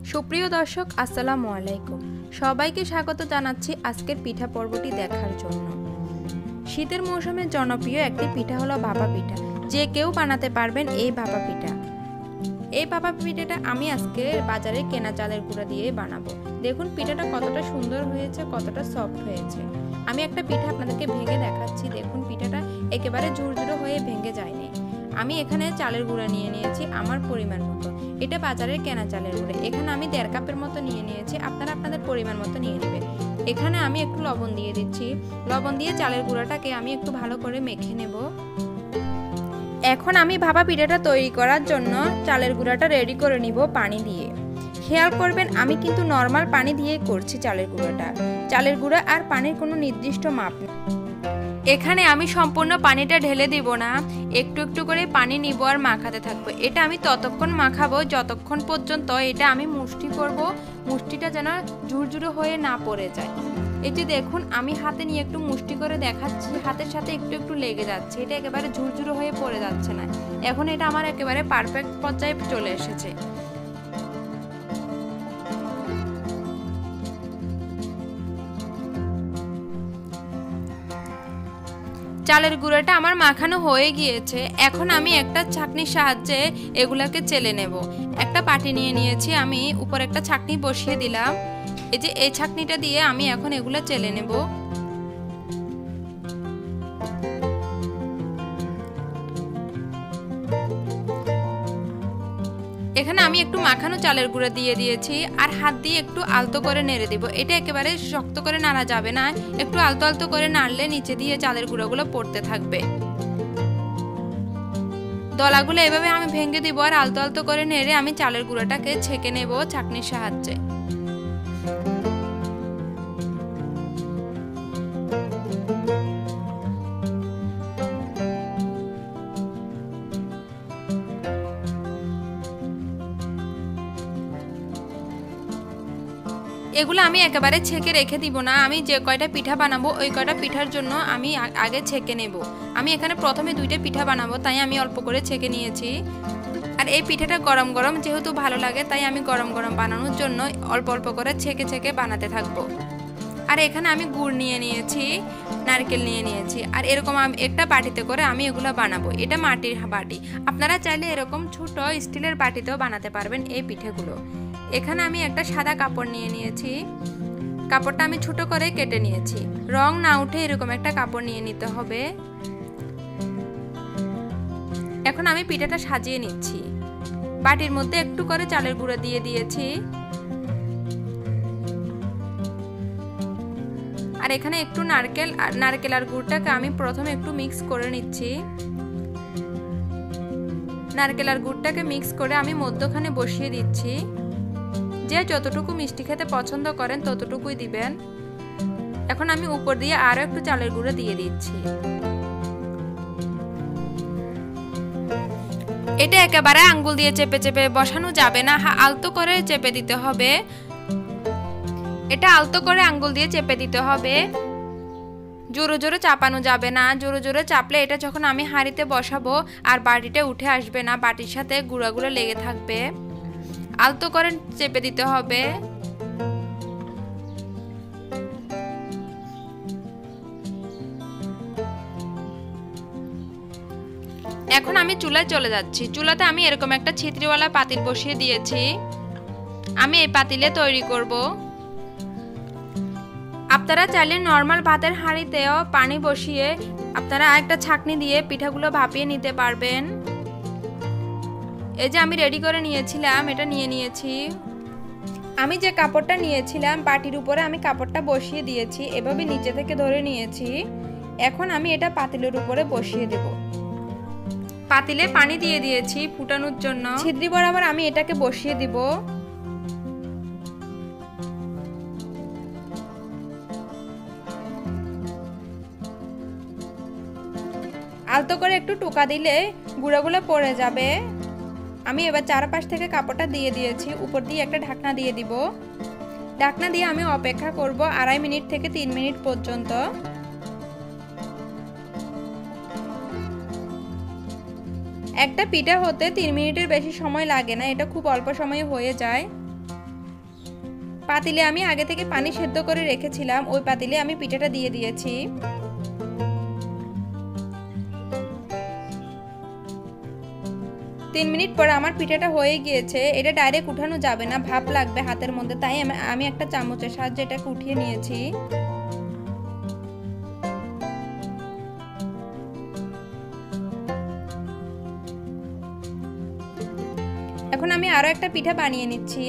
সুপ্রিয় দর্শক আসসালামু আলাইকুম। সবাইকে স্বাগত জানাচ্ছি আজকের পিঠা পর্বটি দেখার জন্য। শীতের মৌসুমে জনপ্রিয় একটি পিঠা হলো ভাপা পিঠা। যে কেউ বানাতে পারবেন এই ভাপা পিঠা। এই ভাপা পিঠাটা আমি আজকে বাজারে কেনা চালের গুঁড়া দিয়ে বানাবো। দেখুন পিঠাটা কতটা সুন্দর হয়েছে, কতটা সফট হয়েছে। আমি একটা পিঠা আপনাদেরকে ভেঙে দেখাচ্ছি। দেখুন পিঠাটা একেবারে ঝুরঝুরে হয়ে ভেঙে যায়নি। আমি এখানে চালের গুঁড়া নিয়ে নিয়েছি আমার পরিমাণ মতো। এটা বাজারের কেনা চালের গুঁড়া। এখানে আমি 1.5 কাপের মতো নিয়ে নিয়েছি, আপনারা আপনাদের পরিমাণ মতো নিয়ে নেবেন। এখানে আমি একটু লবণ দিয়ে দিচ্ছি। লবণ দিয়ে চালের গুঁড়াটাকে আমি একটু ভালো করে মেখে নেব। এখন আমি ভাপা পিঠাটা তৈরি করার জন্য চালের গুঁড়াটা রেডি করে নিব পানি দিয়ে। খেয়াল করবেন আমি কিন্তু নর্মাল পানি দিয়ে করছি চালের গুঁড়াটা। চালের গুঁড়া আর পানির কোনো নির্দিষ্ট মাপ নেই। এখানে আমি সম্পূর্ণ পানিটা ঢেলে দিব না, একটু একটু করে পানি নিব আর মাখাতে থাকবো। এটা আমি ততক্ষণ মাখাবো যতক্ষণ পর্যন্ত এটা আমি মুষ্টি করব, মুষ্টিটা যেন ঝুরঝুরে হয়ে না পড়ে যায়। এই যে দেখুন আমি হাতে নিয়ে একটু মুষ্টি করে দেখাচ্ছি, হাতের সাথে একটু একটু লেগে যাচ্ছে, এটা একেবারে ঝুরঝুরে হয়ে পড়ে যাচ্ছে না। এখন এটা আমার একেবারে পারফেক্ট পর্যায়ে চলে এসেছে। চালের গুঁড়াটা আমার মাখানো হয়ে গিয়েছে। এখন আমি একটা ছাঁকনির সাহায্যে এগুলাকে চেলে নেব। একটা পাটি নিয়ে নিয়েছি, আমি উপর একটা ছাঁকনি বসিয়ে দিলাম। এই যে এই ছাঁকনিটা দিয়ে আমি এখন এগুলা চেলে নেব। এখানে আমি একটু মাখানো চালের গুঁড়া দিয়ে দিয়েছি আর হাত দিয়ে একটু আলতো করে নেড়ে দিব। এটা একেবারে শক্ত করে নাড়া যাবে না, একটু আলতো আলতো করে নাড়লে নিচে দিয়ে চালের গুঁড়াগুলো পড়তে থাকবে। দলাগুলো এভাবে আমি ভেঙে দিব আর আলতো আলতো করে নেড়ে আমি চালের গুঁড়াটাকে ছেঁকে নেব ছাঁকনির সাহায্যে। এগুলো আমি একেবারে ছেঁকে রেখে দিব না, আমি যে কয়টা পিঠা বানাবো ওই কয়টা পিঠার জন্য আমি আগে ছেঁকে নেব। আমি এখানে প্রথমে 2টা পিঠা বানাবো, তাই আমি অল্প করে ছেঁকে নিয়েছি। আর এই পিঠাটা গরম গরম যেহেতু ভালো লাগে, তাই আমি গরম গরম বানানোর জন্য অল্প অল্প করে ছেঁকে ছেঁকে বানাতে থাকবো। আর এখানে আমি গুড় নিয়ে নিয়েছি, নারকেল নিয়ে নিয়েছি। আর এরকম আমি একটা বাটিতে করে আমি এগুলো বানাবো। এটা মাটির বাটি, আপনারা চাইলে এরকম ছোট স্টিলের বাটিতেও বানাতে পারবেন এই পিঠেগুলো। এখানে আমি একটা সাদা কাপড় নিয়ে নিয়েছি, কাপড়টা আমি ছোট করে কেটে নিয়েছি। রং না উঠে এরকম একটা কাপড় নিয়ে নিতে হবে। এখন আমি পিঠাটা সাজিয়ে নিচ্ছি। বাটির মধ্যে একটু করে চালের গুঁড়া দিয়ে দিয়েছি। আর এখানে একটু নারকেল আর গুড়টাকে আমি প্রথমে একটু মিক্স করে নিচ্ছি। নারকেল আর গুড়টাকে মিক্স করে আমি মধ্যখানে বসিয়ে দিচ্ছি। যে যতটুকু মিষ্টি খেতে পছন্দ করেন ততটুকুই দিবেন। এখন আমি উপর দিয়ে আরো একটু চালের গুঁড়া দিয়ে দিচ্ছি। এটা একেবারে আঙ্গুল দিয়ে চেপে চেপে বসানো যাবে না, আলতো করে চেপে দিতে হবে। এটা আলতো করে আঙ্গুল দিয়ে চেপে দিতে হবে, জোরে জোরে চাপানো যাবে না। জোরে জোরে চাপলে এটা যখন আমি হাঁড়িতে বসাবো আর বাটিটা উঠে আসবে না, বাটির সাথে গুঁড়াগুলো লেগে থাকবে। আলতো করে চেপে দিতে হবে। এখন আমি চুলায় চলে যাচ্ছি। চুলাতে আমি এরকম একটা ছিদ্রিওয়ালা পাতিল বসিয়ে দিয়েছি। আমি এই পাতিলে তৈরি করব। আপনারা চাইলে নর্মাল ভাতের হাঁড়িতেও পানি বসিয়ে আপনারা একটা ছাঁকনি দিয়ে পিঠাগুলো ভাপিয়ে নিতে পারবেন। এই যে আমি রেডি করে নিয়েছিলাম, এটা নিয়ে নিয়েছি। আমি যে কাপড়টা নিয়েছিলাম বাটির উপরে আমি কাপড়টা বসিয়ে দিয়েছি, এভাবে নিচে থেকে ধরে নিয়েছি। এখন আমি এটা পাতিলের উপরে বসিয়ে দেব। পাতিলে পানি দিয়ে দিয়েছি ফুটানোর জন্য। ছিদ্রি বরাবর আমি এটাকে বসিয়ে দিব। আলতো করে একটু টোকা দিলে গুঁড়াগুলো পড়ে যাবে। আমি এবার চারপাশ থেকে কাপড়টা দিয়ে দিয়েছি, উপর দিয়ে একটা ঢাকনা দিয়ে দিব। ঢাকনা দিয়ে আমি অপেক্ষা করব 2.5 মিনিট থেকে 3 মিনিট পর্যন্ত। একটা পিঠা হতে 3 মিনিটের বেশি সময় লাগে না, এটা খুব অল্প সময়ে হয়ে যায়। পাতিলে আমি আগে থেকে পানি সেদ্ধ করে রেখেছিলাম, ওই পাতিলে আমি পিঠাটা দিয়ে দিয়েছি। তিন মিনিট পর আমার পিঠাটা হয়ে গিয়েছে। এটা ডাইরেক্ট উঠানো যাবে না, ভাপ লাগবে হাতের মধ্যে, তাই আমি একটা চামচের সাহায্যে এটাকে উঠিয়ে নিয়েছি। এখন আমি আরো একটা পিঠা বানিয়ে নিচ্ছি।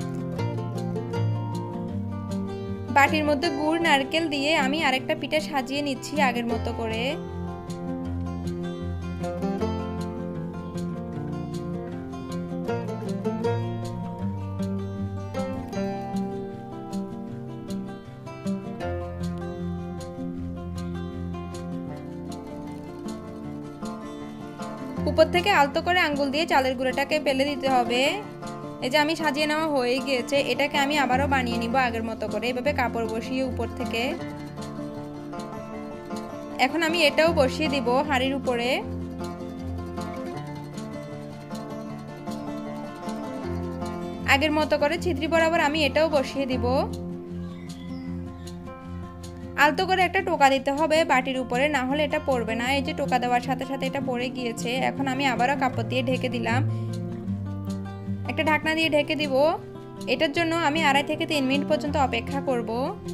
বাটির মধ্যে গুড় নারকেল দিয়ে আমি আরেকটা পিঠা সাজিয়ে নিচ্ছি আগের মতো করে। উপর থেকে আলতো করে আঙ্গুল দিয়ে চালের গুঁড়োটাকে ফেলে দিতে হবে। এই যে আমি সাজিয়ে নেওয়া হয়ে গিয়েছে, এটাকে আমি আবারও বানিয়ে নিব আগের মতো করে, এভাবে কাপড় বসিয়ে উপর থেকে। এখন আমি এটাও বসিয়ে দিব হাঁড়ির উপরে। আগের মতো করে ছিদ্রি বরাবর আমি এটাও বসিয়ে দিব। আলতো করে একটা টোকা দিতে হবে বাটির উপরে, না হলে এটা পড়বে না। এই যে টোকা দেওয়ার সাথে সাথে এটা পড়ে গিয়েছে। এখন আমি আবারও কাপড় দিয়ে ঢেকে দিলাম, একটা ঢাকনা দিয়ে ঢেকে দিব। এটার জন্য আমি 2.5 থেকে 3 মিনিট পর্যন্ত অপেক্ষা করব।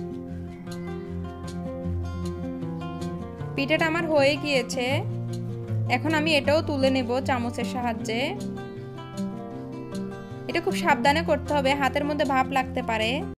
পিঠাটা আমার হয়ে গিয়েছে। এখন আমি এটাও তুলে নেব চামচের সাহায্যে। এটা খুব সাবধানে করতে হবে, হাতের মধ্যে ভাপ লাগতে পারে।